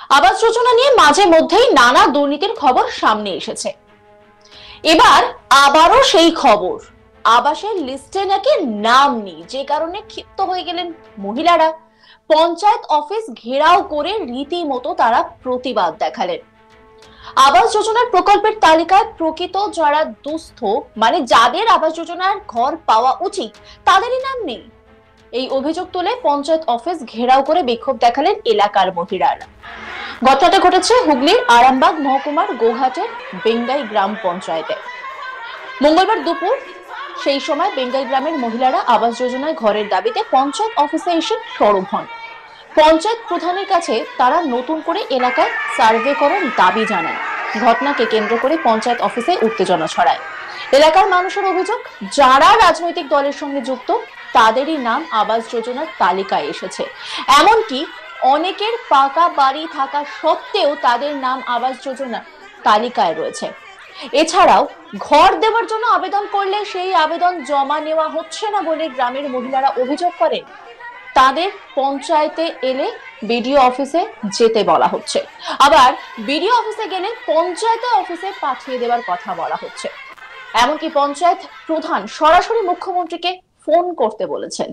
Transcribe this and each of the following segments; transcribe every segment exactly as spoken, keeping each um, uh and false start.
আবাস যোজনা নিয়ে মাঝে মধ্যেই নানা দুর্নীতির খবর সামনে এসেছে। এবার আবারও সেই খবর, আবাসের লিস্টে নাকি নাম নেই, যে কারণে ক্ষিপ্ত হয়ে গেলেন মহিলারা। পঞ্চায়েত অফিস ঘেরাও করে রীতিমতো তারা প্রতিবাদ দেখালেন। আবাস যোজনার প্রকল্পের তালিকায় প্রকৃত যারা দুস্থ, মানে যাদের আবাস যোজনার ঘর পাওয়া উচিত, তাদেরই নাম নেই। এই অভিযোগ তুলে পঞ্চায়েত অফিস ঘেরাও করে বিক্ষোভ দেখালেন এলাকার মহিলারা। ঘটনাটা ঘটেছে হুগলির আরামবাগ মহকুমার গোঘাটের বেঙ্গাই গ্রাম পঞ্চায়েতে। মঙ্গলবার দুপুর সেই সময় বেঙ্গাই গ্রামের মহিলারা আবাস যোজনায় ঘরের দাবিতে পঞ্চায়েত অফিসে এসে সরব হন। পঞ্চায়েত প্রধানের কাছে তারা নতুন করে এলাকায় সার্ভে করার দাবি জানান। ঘটনাকে কেন্দ্র করে পঞ্চায়েত অফিসে উত্তেজনা ছড়ায়। এলাকার মানুষের অভিযোগ, যারা রাজনৈতিক দলের সঙ্গে যুক্ত তাদেরই নাম আবাস যোজনার তালিকায় এসেছে। এমনকি অনেকের পাকা বাড়ি থাকা সত্ত্বেও তাদের নাম আবাস যোজনা তালিকায় রয়েছে। এছাড়াও ঘর দেওয়ার জন্য আবেদন করলে সেই আবেদন জমা নেওয়া হচ্ছে না বলে গ্রামের মহিলারা অভিযোগ করেন। তাদের পঞ্চায়েতে এলে বিডিও অফিসে যেতে বলা হচ্ছে, আবার বিডিও অফিসে গেলে পঞ্চায়েত অফিসে পাঠিয়ে দেওয়ার কথা বলা হচ্ছে। এমনকি পঞ্চায়েত প্রধান সরাসরি মুখ্যমন্ত্রীকে ফোন করতে বলেছেন।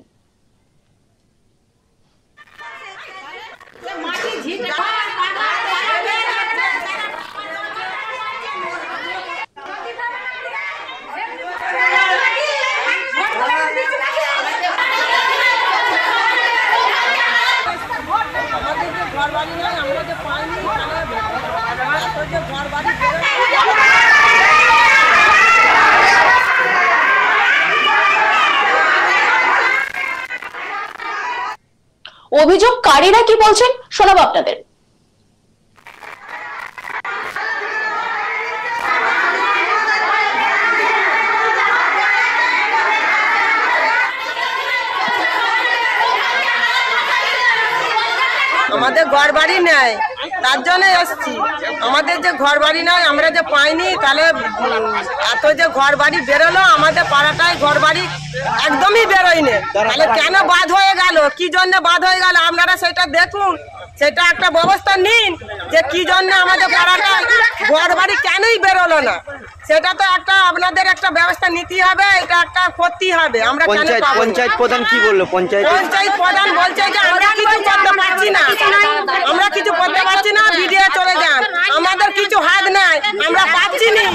অভিযোগকারীরা কি বলছেন শোনাবো আপনাদের। আমাদের ঘর বাড়ি নেই, তার জন্য এসছি। আমাদের যে ঘর বাড়ি নয়, আমরা যে পাইনি, তাহলে এত যে ঘর বাড়ি বেরোলো, আমাদের পাড়াটায় ঘর বাড়ি একদমই বেরোয়নি। তাহলে কেন বাদ হয়ে গেল, কি জন্য বাদ হয়ে গেল, আপনারা সেটা দেখুন, সেটা একটা ব্যবস্থা নিন যে কি জন্য আমাদের পাড়াটায় ঘর বাড়ি কেনই বেরোলো না। সেটা তো একটা আপনাদের একটা ব্যবস্থা নিতে হবে, এটা একটা করতে হবে। আমরা পঞ্চায়েত প্রধান কি বললো? পঞ্চায়েত পঞ্চায়েত প্রধান বলছে যে আমরা কিছু করতে পারছি না, আমরা কিছু করতে পারছি না, ভিডিও চলে যান, আমাদের কিছু হাত নাই, আমরা পাচ্ছি না।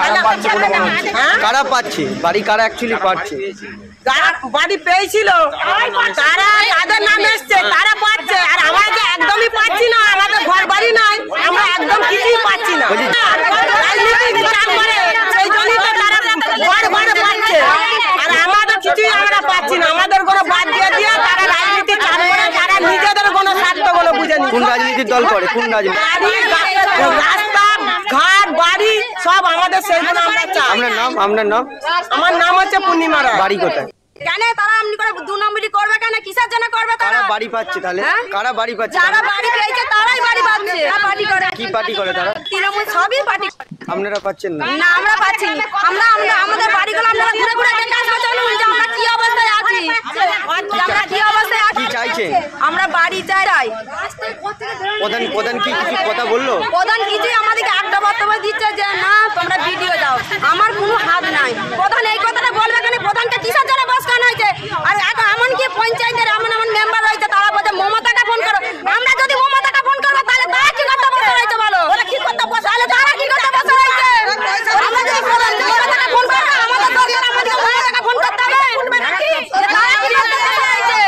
কারা পাচ্ছে বাড়ি, কারা অ্যাকচুয়ালি পাচ্ছে? যারা বাড়ি পেয়েছিল তারা, তাদের নাম এসছে, তারা পাচ্ছে। আর আমরা যে একদমই পাচ্ছি না, আমাদের ঘর বাড়ি নাই, আমরা একদম কিছুই পাচ্ছি না। রাজনীতি বিচার করে সেই জন্যই তো তারা ঘর ঘরে পাচ্ছে, আর আমাদের কিছুই আমরা পাচ্ছি না। আমাদের কোনো বাদ দিয়ে দিয়ে তারা রাজনীতি চাল করে, তারা নিজেদের কোনো স্বার্থ কোনো বুঝে নি। কোন রাজনীতির দল করে? কোন রাজনীতি? রাস্তা ঘাট বাড়ি সব আমাদের, সেইগুলো আমরা চাই। আপনার নাম? আপনার নাম? আমার নাম হচ্ছে পূর্ণিমা রায়। বাড়ি কোথায়? কেন তারা এমনি করে দু নম্বরই করবে? কেন কিসের জন্য করবে? কারা বাড়ি পাচ্ছে তাহলে? কারা বাড়ি পাচ্ছে? যারা বাড়ি পেয়েছে তারাই বাড়ি পাচ্ছে। পার্টি করে। কি পার্টি করে তারা? তৃণমূল সবই পার্টি। আপনারা পাচ্ছেন না? না, আমরা পাচ্ছি না। আমরা আমরা আমাদের বাড়িগুলো আমরা ঘুরে ঘুরে দেখে আসবো, চলুন যে আমরা কি অবস্থায় আছি, আমরা কি অবস্থায় আছি। কি চাইছেন? আমরা বাড়ি চাই। প্রধান প্রধান কি কিছু কথা বললো? প্রধান কিছুই আমাদেরকে একটা বক্তব্য দিচ্ছে যে না তোমরা ভিডিও দাও, আমার কোনো হাত নাই। প্রধান এই কথাটা বলবে কেন? প্রধানকে কিসের জন্য বসকান হয়েছে? আর এখন এমনকি পঞ্চায়েতের এমন এমন মেম্বার রয়েছে, তারা বলছে মমতাকে ফোন করো। আমরা যদি মমতাকে ফোন করবো তাহলে তারা কি করতে বসে রয়েছে বলো? ওরা কি করতে বসে, তাহলে তারা কি করতে বসে রয়েছে? আমরা যদি মমতাকে ফোন করবো, আমাদের দরকার আমাদেরকে মমতাকে ফোন করতে হবে। তারা কি করতে বসে রয়েছে?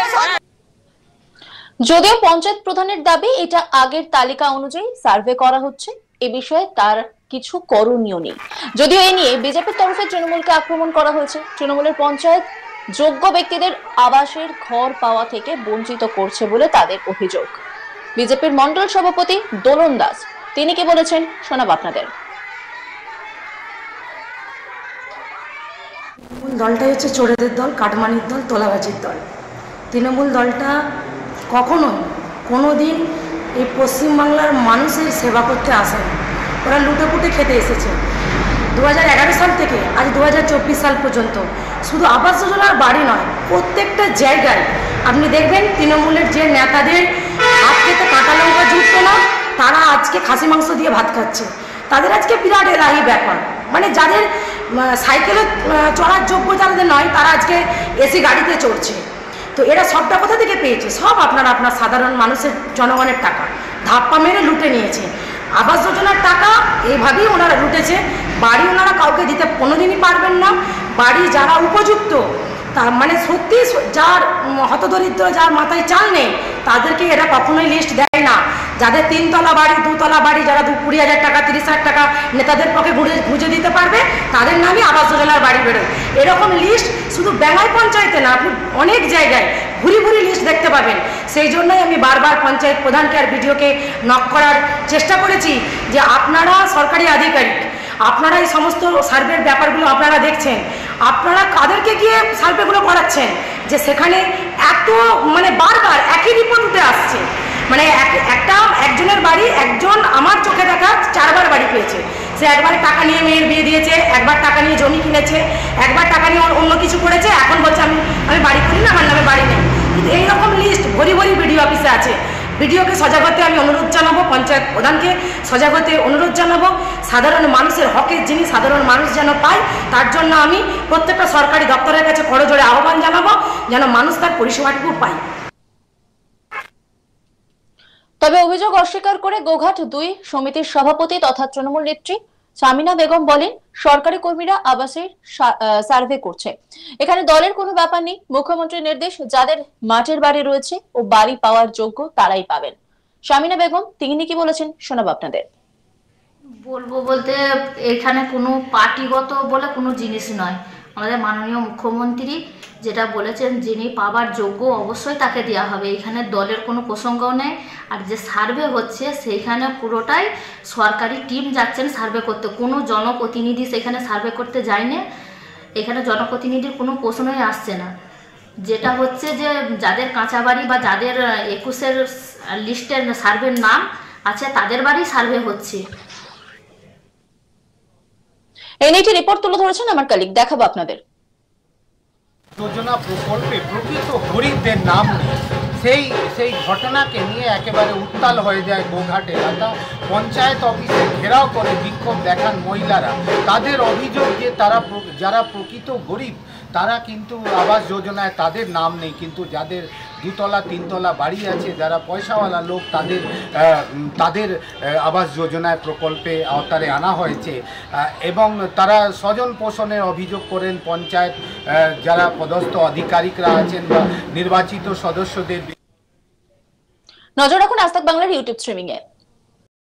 যদিও পঞ্চায়েত প্রধানের দাবি এটা আগের তালিকা অনুযায়ী সার্ভে করা হচ্ছে, এ বিষয়ে তার কিছু করণীয় নেই। যদিও এ নিয়ে বিজেপির তরফে তৃণমূলকে আক্রমণ করা হয়েছে। তৃণমূলের পঞ্চায়েত যোগ্য ব্যক্তিদের আবাসের ঘর পাওয়া থেকে বঞ্চিত করছে বলে তাদের অভিযোগ। বিজেপির মন্ডল সভাপতি দোলন দাস তিনি কি বলেছেন শোনাব আপনাদের। দলটাই হচ্ছে চোরেদের দল, কাটমানির দল, তোলাবাজির দল। তৃণমূল দলটা কখনোই কোনো দিন এই পশ্চিমবাংলার মানুষের সেবা করতে আসেনি। ওরা লুটেপুটে খেতে এসেছে। দু হাজার এগারো সাল থেকে আজ দু হাজার চব্বিশ সাল পর্যন্ত শুধু আবাস যোজনার বাড়ি নয়, প্রত্যেকটা জায়গায় আপনি দেখবেন তৃণমূলের যে নেতাদের হাত থেকে কাঁটা লঙ্কা জুটতো না, আজকে খাসি মাংস দিয়ে ভাত খাচ্ছে, তাদের আজকে বিরাট এলাহি ব্যাপার। মানে যাদের সাইকেলে চড়ার যোগ্য যাদের নয় তারা আজকে এসি গাড়িতে চড়ছে। তো এরা সবটা কোথা থেকে পেয়েছে? সব আপনারা আপনার সাধারণ মানুষের জনগণের টাকা ধাপ্পা মেরে লুটে নিয়েছে। আবাস যোজনার টাকা এইভাবেই ওনারা লুটেছে। বাড়ি ওনারা কাউকে দিতে কোনোদিনই পারবেন না। বাড়ি যারা উপযুক্ত, তার মানে সত্যি যার হতদরিদ্র, যার মাথায় চাল নেই, তাদেরকে এরা কখনোই লিস্ট দেয় না। যাদের তিনতলা বাড়ি, দুতলা বাড়ি, যারা দু কুড়ি হাজার টাকা তিরিশ হাজার টাকা নেতাদের পক্ষে ঘুরে ঘুঁজে দিতে পারবে, তাদের নামই আবাস যোজনার বাড়ি বেরোয়। এরকম লিস্ট শুধু বেঙ্গাই পঞ্চায়েতে না, আপনি অনেক জায়গায় ঘুরি ঘুরি লিস্ট দেখতে পাবেন। সেই জন্যই আমি বারবার পঞ্চায়েত প্রধানকে আর বিডিওকে নক করার চেষ্টা করেছি যে আপনারা সরকারি আধিকারিক, আপনারা এই সমস্ত সার্ভের ব্যাপারগুলো আপনারা দেখছেন, আপনারা কাদেরকে গিয়ে সার্ভেগুলো করাচ্ছেন যে সেখানে এত মানে বারবার একই রিপোর্ট উঠে আসছে। মানে একটা একজনের বাড়ি, একজন আমার চোখে দেখা চারবার বাড়ি পেয়েছে। সে একবার টাকা নিয়ে মেয়ের বিয়ে দিয়েছে, একবার টাকা নিয়ে জমি কিনেছে, একবার টাকা নিয়ে অন্য কিছু করেছে, এখন বলছে আমি আমি বাড়ি করি না, আমার নামে বাড়ি নেই। কিন্তু এইরকম লিস্ট ভরি ভরি বিডিও অফিসে আছে। বিডিওকে সজাগ হতে আমি অনুরোধ জানাবো, পঞ্চায়েত প্রধানকে সজাগ হতে অনুরোধ জানাবো। সাধারণ মানুষের হকের জিনিস সাধারণ মানুষ যেন পায়, তার জন্য আমি প্রত্যেকটা সরকারি দপ্তরের কাছে করজোড়ে আহ্বান জানাবো যেন মানুষ তার পরিষেবাটুকু পায়। তবে অভিযোগ অস্বীকার করে গোঘাট দুই সমিতির সভাপতি তথা তৃণমূল নেত্রী সামিনা বেগম বলেন, সরকারি কর্মীরা আবাসের সার্ভে করছে, এখানে দলের কোনো ব্যাপার নেই। মুখ্যমন্ত্রীর নির্দেশ, যাদের মাটির বাড়ি রয়েছে ও বাড়ি পাওয়ার যোগ্য তারাই পাবেন। সামিনা বেগম তিনি কি বলেছেন শোনাবো আপনাদের। বলবো বলতে এখানে কোনো পার্টিগত বলে কোনো জিনিস নয়। আমাদের মাননীয় মুখ্যমন্ত্রী যেটা বলেছেন, যিনি পাবার যোগ্য অবশ্যই তাকে দেওয়া হবে। এখানে দলের কোনো প্রসঙ্গও নেই। আর যে সার্ভে হচ্ছে সেইখানে পুরোটাই সরকারি টিম যাচ্ছেন সার্ভে করতে, কোনো জনপ্রতিনিধি সেখানে সার্ভে করতে যায়নি। এখানে জনপ্রতিনিধির কোনো প্রশ্নই আসছে না। যেটা হচ্ছে যে যাদের কাঁচা বাড়ি বা যাদের একুশের লিস্টের সার্ভের নাম আছে তাদের বাড়ি সার্ভে হচ্ছে। এই নিয়ে রিপোর্ট তুলে ধরেছেন আমার কলিগ, দেখাবো আপনাদের। যোজনা প্রকল্পে প্রকৃত গরিবদের নাম নেই, সেই সেই ঘটনাকে নিয়ে একেবারে উত্তাল হয়ে যায় গোঘাট এলাকা। পঞ্চায়েত অফিসে ঘেরাও করে বিক্ষোভ দেখান মহিলারা। তাদের অভিযোগ যে তারা যারা প্রকৃত গরিব তারা কিন্তু আবাস যোজনায় তাদের নাম নেই, কিন্তু যাদের দুতলা তিনতলা বাড়ি আছে, যারা পয়সাওয়ালা লোক, তাদের তাদের আবাস যোজনায় প্রকল্পে আওতারে আনা হয়েছে। এবং তারা স্বজন পোষণের অভিযোগ করেন পঞ্চায়েত যারা পদস্থ আধিকারিকরা আছেন বা নির্বাচিত সদস্যদের। নজর রাখুন আজ তাক বাংলার ইউটিউব স্ট্রিমিং এ।